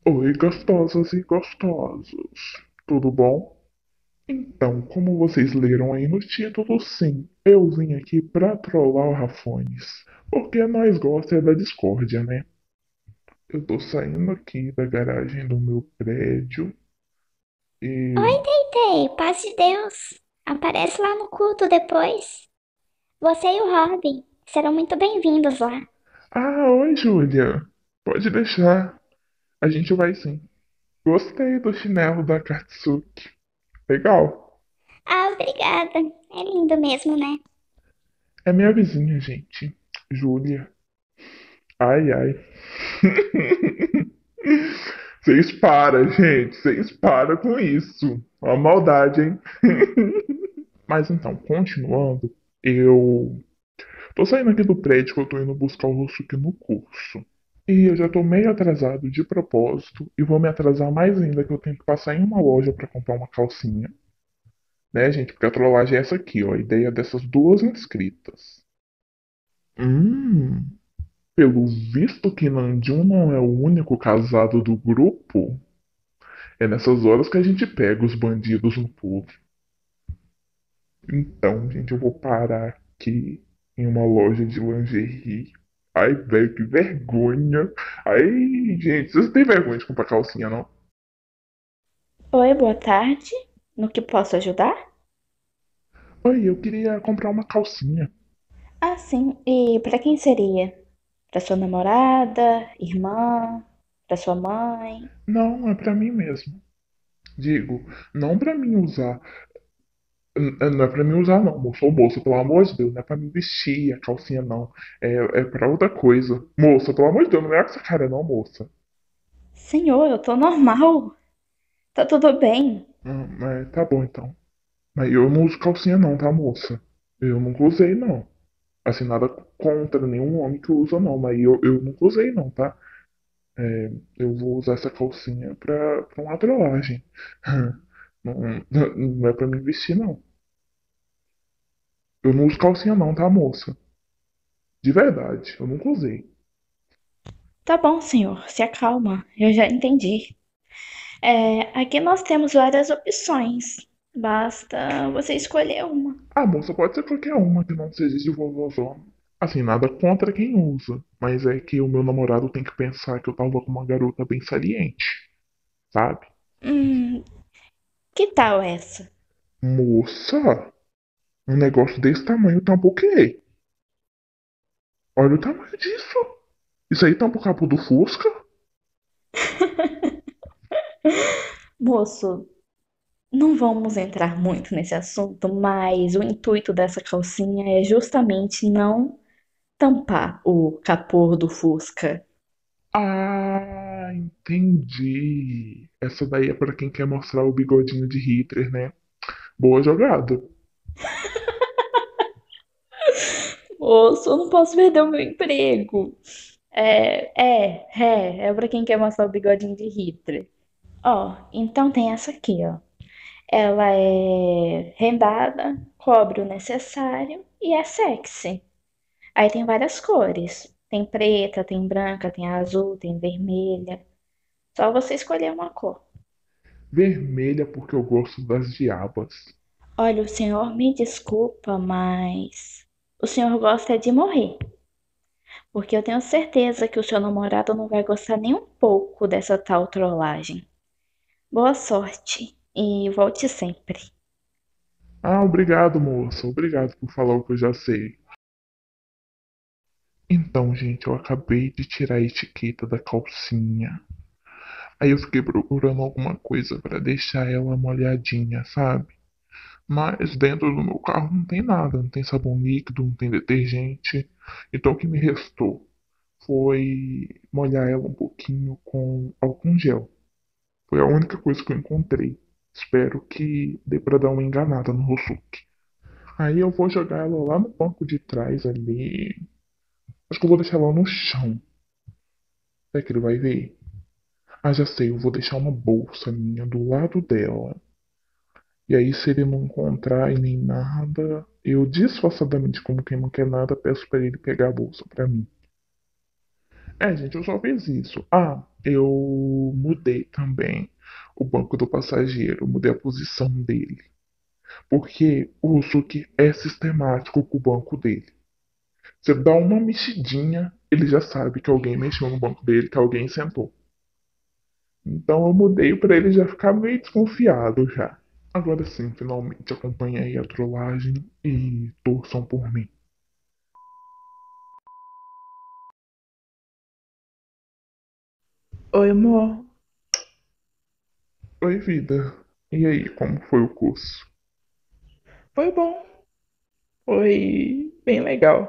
Oi, gostosas e gostosos. Tudo bom? Então, como vocês leram aí no título, sim, eu vim aqui pra trollar o Rafones. Porque nós gostamos da discórdia, né? Eu tô saindo aqui da garagem do meu prédio e. Oi, Teitei, paz de Deus. Aparece lá no culto depois. Você e o Robin serão muito bem-vindos lá. Ah, oi, Júlia. Pode deixar. A gente vai sim. Gostei do chinelo da Katsuki. Legal. Ah, obrigada. É lindo mesmo, né? É minha vizinha, gente. Júlia. Ai, ai. Vocês param, gente. Vocês param com isso. Uma maldade, hein? Mas então, continuando, eu tô saindo aqui do prédio que eu tô indo buscar o Rosuke no curso. E eu já tô meio atrasado de propósito e vou me atrasar mais ainda que eu tenho que passar em uma loja pra comprar uma calcinha, né, gente? Porque a trollagem é essa aqui, ó, a ideia dessas duas inscritas. Hum, pelo visto que Nanjun não é o único casado do grupo, é nessas horas que a gente pega os bandidos no pulo. Então, gente, eu vou parar aqui em uma loja de lingerie. Ai, velho, que vergonha. Ai, gente, vocês não têm vergonha de comprar calcinha, não? Oi, boa tarde. No que posso ajudar? Oi, eu queria comprar uma calcinha. Ah, sim. E para quem seria? Para sua namorada, irmã, para sua mãe? Não, é pra mim mesmo. Digo, não pra mim usar. Não é pra mim usar, não, moça. Ô, moça, pelo amor de Deus, não é pra mim vestir a calcinha, não. É pra outra coisa. Moça, pelo amor de Deus, não é com essa cara, não, moça. Senhor, eu tô normal. Tá tudo bem. Tá bom, então. Mas eu não uso calcinha, não, tá, moça? Eu nunca usei, não. Assim, nada contra nenhum homem que usa, não. Mas eu nunca usei, não, tá? É, eu vou usar essa calcinha pra uma trollagem. Não, não é pra me vestir, não. Eu não uso calcinha, não, tá, moça? De verdade, eu nunca usei. Tá bom, senhor. Se acalma. Eu já entendi. Aqui nós temos várias opções. Basta você escolher uma. Ah, moça, pode ser qualquer uma que não seja de vovózona. Assim, nada contra quem usa. Mas é que o meu namorado tem que pensar que eu tava com uma garota bem saliente, sabe? Hum, que tal essa? Moça, um negócio desse tamanho tampa o quê? Olha o tamanho disso. Isso aí tampa o capô do Fusca? Moço, não vamos entrar muito nesse assunto, mas o intuito dessa calcinha é justamente não tampar o capô do Fusca. Ah, entendi. Essa daí é pra quem quer mostrar o bigodinho de Hitler, né? Boa jogada. Moço, eu não posso perder o meu emprego. É pra quem quer mostrar o bigodinho de Hitler. Ó, então tem essa aqui, ó. Ela é rendada, cobre o necessário e é sexy. Aí tem várias cores. Tem preta, tem branca, tem azul, tem vermelha. Só você escolher uma cor. Vermelha porque eu gosto das diabas. Olha, o senhor me desculpa, mas o senhor gosta de morrer. Porque eu tenho certeza que o seu namorado não vai gostar nem um pouco dessa tal trollagem. Boa sorte e volte sempre. Ah, obrigado, moça. Obrigado por falar o que eu já sei. Então, gente, eu acabei de tirar a etiqueta da calcinha. Aí eu fiquei procurando alguma coisa pra deixar ela molhadinha, sabe? Mas dentro do meu carro não tem nada, não tem sabão líquido, não tem detergente. Então o que me restou foi molhar ela um pouquinho com álcool gel. Foi a única coisa que eu encontrei. Espero que dê pra dar uma enganada no Rosuke. Aí eu vou jogar ela lá no banco de trás ali. Acho que eu vou deixar ela no chão. Será que ele vai ver? Ah, já sei, eu vou deixar uma bolsa minha do lado dela. E aí, se ele não encontrar e nem nada, eu disfarçadamente, como quem não quer nada, peço pra ele pegar a bolsa pra mim. É, gente, eu só fiz isso. Ah, eu mudei também o banco do passageiro, mudei a posição dele. Porque o Yusuke é sistemático com o banco dele. Você dá uma mexidinha, ele já sabe que alguém mexeu no banco dele, que alguém sentou. Então eu mudei para ele já ficar meio desconfiado já. Agora sim, finalmente acompanhei a trollagem e torçam por mim. Oi, amor. Oi, vida. E aí, como foi o curso? Foi bom. Foi bem legal.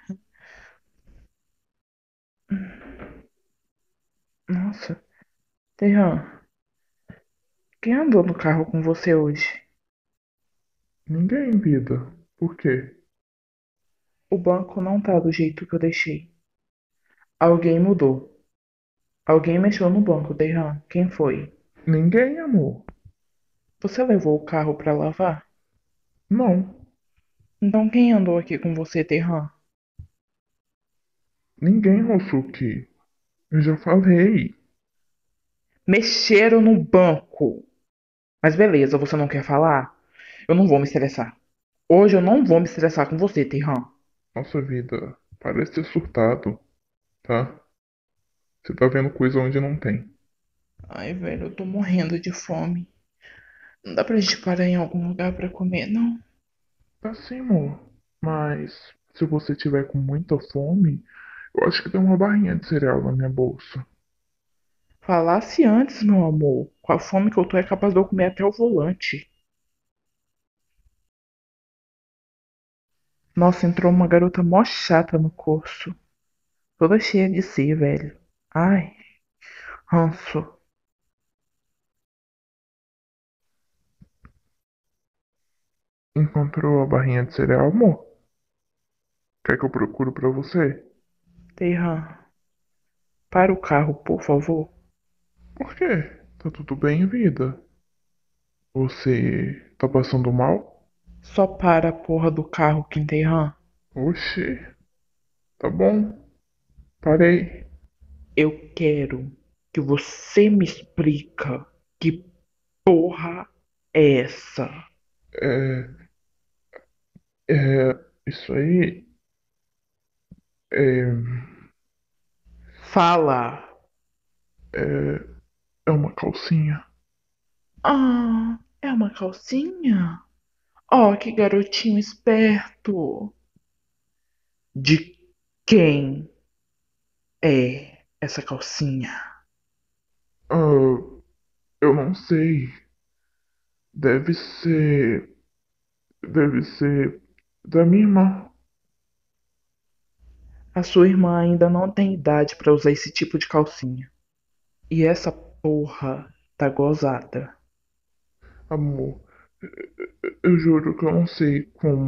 Nossa, Terran, quem andou no carro com você hoje? Ninguém, vida. Por quê? O banco não tá do jeito que eu deixei. Alguém mudou. Alguém mexeu no banco, Terran. Quem foi? Ninguém, amor. Você levou o carro pra lavar? Não. Então quem andou aqui com você, Terran? Ninguém, Rosuki. Eu já falei. Mexeram no banco. Mas beleza, você não quer falar? Eu não vou me estressar. Hoje eu não vou me estressar com você, Terran. Nossa vida, parece ter surtado, tá? Você tá vendo coisa onde não tem. Ai, velho, eu tô morrendo de fome. Não dá pra gente parar em algum lugar pra comer, não? Tá sim, amor. Mas se você tiver com muita fome, eu acho que tem uma barrinha de cereal na minha bolsa. Falasse antes, meu amor. Com a fome que eu tô, é capaz de eu comer até o volante. Nossa, entrou uma garota mó chata no curso. Toda cheia de si, velho. Ai, ranço. Encontrou a barrinha de cereal, amor? Quer que eu procure pra você? Terran, para o carro, por favor. Por quê? Tá tudo bem, vida? Você tá passando mal? Só para a porra do carro, Kim Terran. Oxê, tá bom. Parei. Eu quero que você me explica que porra é essa. É, isso aí é, Fala. é, é uma calcinha. Ah, é uma calcinha? Oh, que garotinho esperto. De quem é essa calcinha? Ah, eu não sei. Deve ser. Deve ser da minha irmã. A sua irmã ainda não tem idade pra usar esse tipo de calcinha. E essa porra tá gozada. Amor, eu juro que eu não sei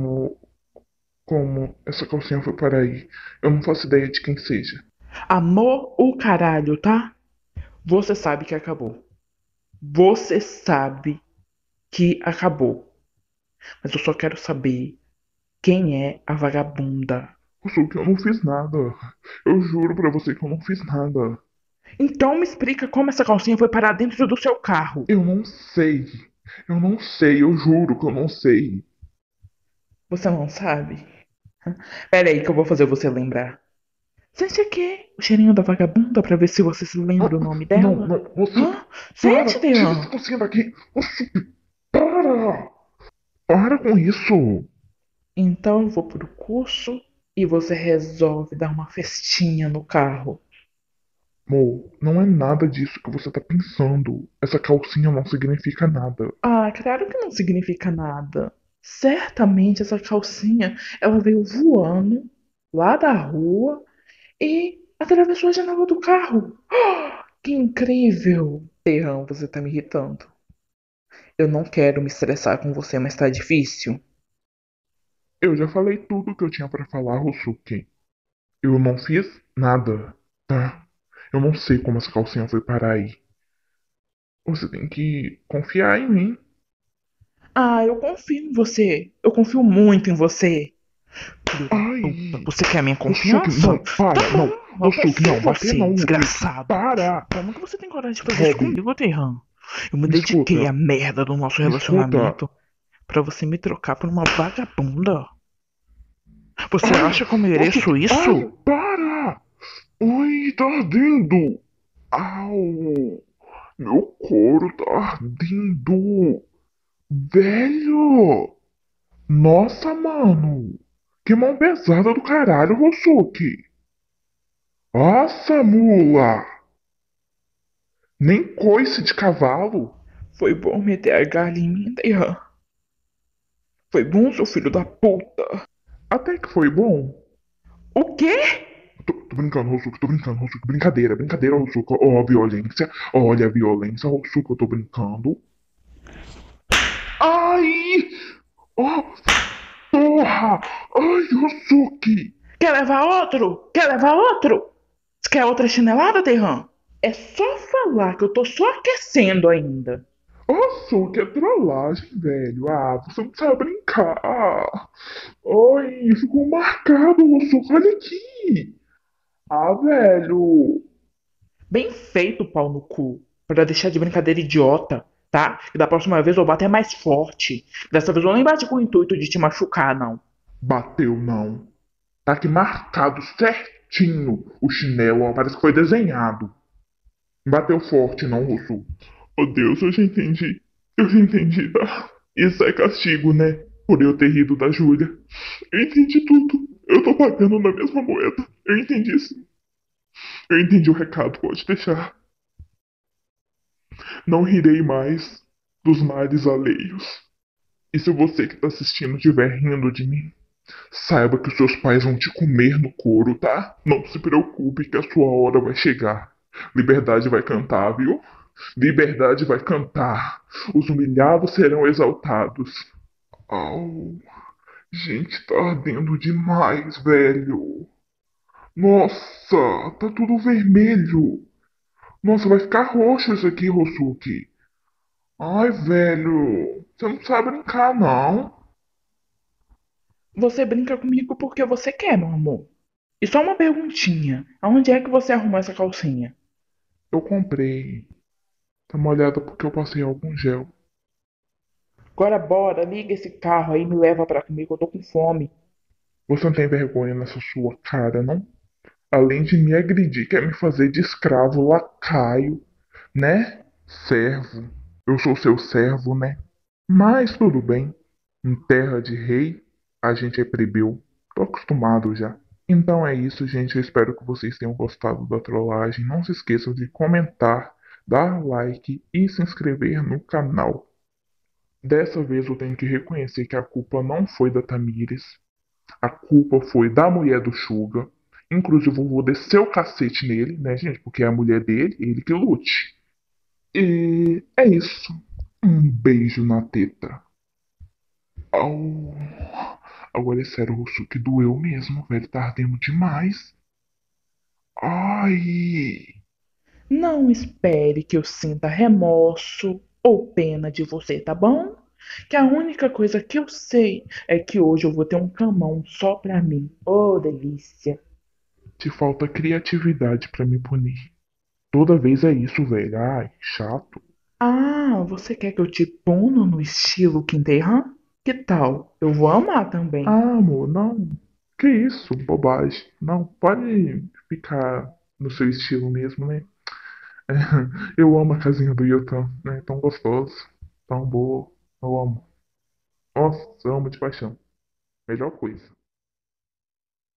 como essa calcinha foi parar aí. Eu não faço ideia de quem seja. Amor o caralho, tá? Você sabe que acabou. Você sabe que acabou. Mas eu só quero saber quem é a vagabunda. Eu que eu não fiz nada. Eu juro pra você que eu não fiz nada. Então me explica como essa calcinha foi parar dentro do seu carro. Eu não sei. Eu não sei, eu juro que eu não sei. Você não sabe? Pera aí que eu vou fazer você lembrar. Sente aqui o cheirinho da vagabunda pra ver se você se Ah, lembra o nome não, dela. não, você. Hã? Para! Sente, Tira essa Dean. calcinha daqui! Você, para! Para com isso! Então eu vou pro curso e você resolve dar uma festinha no carro. Mo, não é nada disso que você tá pensando. Essa calcinha não significa nada. Ah, claro que não significa nada. Certamente essa calcinha, ela veio voando lá da rua e atravessou a janela do carro. Que incrível! Terrão, você tá me irritando. Eu não quero me estressar com você, mas tá difícil. Eu já falei tudo que eu tinha pra falar, Rosuke. Eu não fiz nada, tá? Eu não sei como essa calcinha foi parar aí. Você tem que confiar em mim. Ah, eu confio em você. Eu confio muito em você. Filho da Ai, Ai! Você quer a minha Rosuki, confiança? não, para, Tá não. bom, eu Rosuki, confio não, em bater você, não, Rosuki. desgraçado. Para! Como que você tem coragem de fazer isso Robin, comigo, Terran? Eu me me dediquei à escuta, merda do nosso me escuta. relacionamento pra você me trocar por uma vagabunda. Você Ai, acha que eu mereço Rosuki, ai, isso? para! Ai, tá ardendo! Au! Meu couro tá ardendo! Velho! Nossa, mano! Que mão pesada do caralho, Rosuki! Nossa, mula! Nem coice de cavalo! Foi bom meter a galha em mim, Terran. Foi bom, seu filho da puta. Até que foi bom. O quê? Tô brincando, Rosuki, tô brincando, Rosuki. Brincadeira, brincadeira, Rosuki. Ó, a violência. Olha a violência, Rosuki, eu tô brincando. Ai! Oh, porra! Ai, Rosuki! Quer levar outro? Quer levar outro? Você quer outra chinelada, Terran? É só falar que eu tô só aquecendo ainda. Rosuki, é trollagem, velho. Ah, você não sabe brincar. Ai, ficou marcado, Rosuki. Olha aqui. Ah, velho. Bem feito, pau no cu. Pra deixar de brincadeira idiota, tá? E da próxima vez eu bato é mais forte. Dessa vez eu nem bati com o intuito de te machucar, não. Bateu, não. Tá aqui marcado certinho o chinelo, ó, parece que foi desenhado. Não bateu forte, não, Rosu. Oh, Deus, eu já entendi. Eu já entendi, tá? Isso é castigo, né? Por eu ter rido da Júlia. Eu entendi tudo. Eu tô pagando na mesma moeda. Eu entendi sim. Eu entendi o recado, pode deixar. Não rirei mais dos males alheios. E se você que tá assistindo estiver rindo de mim, saiba que os seus pais vão te comer no couro, tá? Não se preocupe que a sua hora vai chegar. Liberdade vai cantar, viu? Liberdade vai cantar. Os humilhados serão exaltados. Au, gente, tá ardendo demais, velho. Nossa, tá tudo vermelho. Nossa, vai ficar roxo isso aqui, Rosuki. Ai, velho, você não sabe brincar, não. Você brinca comigo porque você quer, meu amor. E só uma perguntinha. Aonde é que você arrumou essa calcinha? Eu comprei. Tá molhada porque eu passei algum gel. Agora bora, liga esse carro aí e me leva pra comer que eu tô com fome. Você não tem vergonha nessa sua cara, não? Além de me agredir, quer me fazer de escravo, lacaio, né? Servo. Eu sou seu servo, né? Mas tudo bem. Em terra de rei, a gente é plebeu. Tô acostumado já. Então é isso, gente. Eu espero que vocês tenham gostado da trollagem. Não se esqueçam de comentar, dar like e se inscrever no canal. Dessa vez eu tenho que reconhecer que a culpa não foi da Tamires. A culpa foi da mulher do Suga. Inclusive, eu vou descer o cacete nele, né, gente? Porque é a mulher dele, ele que lute. E é isso. Um beijo na teta. Au. Agora é sério, Rosso, que doeu mesmo, velho. Tá ardendo demais. Ai. Não espere que eu sinta remorso ou pena de você, tá bom? Que a única coisa que eu sei é que hoje eu vou ter um camão só pra mim. Oh, delícia. Te falta criatividade pra me punir. Toda vez é isso, velho. Ai, chato. Ah, você quer que eu te puno no estilo Quinterran? Que tal? Eu vou amar também. Ah, amor, não. Que isso, bobagem. Não, pode ficar no seu estilo mesmo, né? Eu amo a casinha do Yotan, né? Tão gostoso, tão boa. Eu amo. Nossa, eu amo de paixão. Melhor coisa.